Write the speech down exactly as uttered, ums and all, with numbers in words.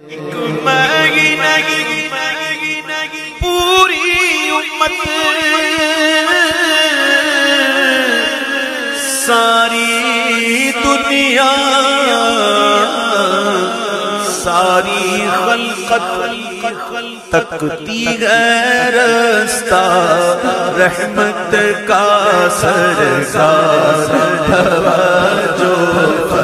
एक मैं ही नहीं पूरी उम्मत सारी दुनिया सारी खल्कत तकती है रास्ता रहमत का सरकार तवज्जो